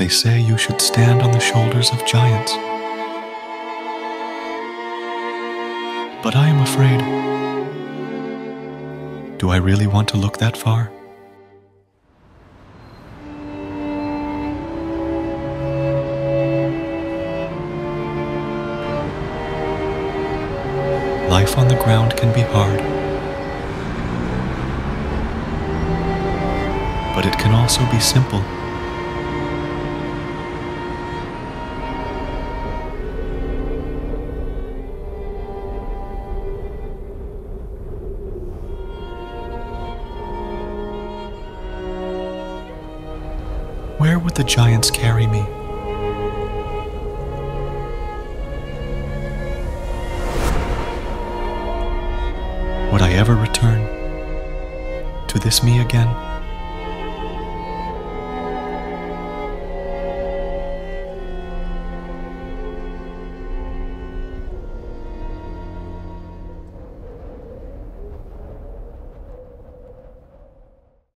They say you should stand on the shoulders of giants. But I am afraid. Do I really want to look that far? Life on the ground can be hard, but it can also be simple. Where would the giants carry me? Would I ever return to this me again?